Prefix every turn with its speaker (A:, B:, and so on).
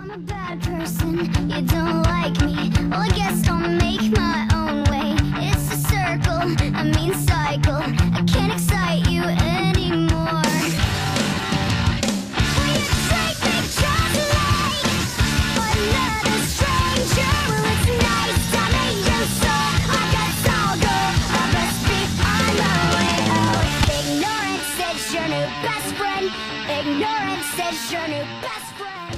A: I'm a bad person, you don't like me. Well, I guess I'll make my own way. It's a circle, I mean cycle. I can't excite you anymore. Will you treat me just like another stranger? Well, it's nice to meet you, so I guess I'll go. I best be on my way out. Ignorance is your new best friend. Ignorance is your new best friend.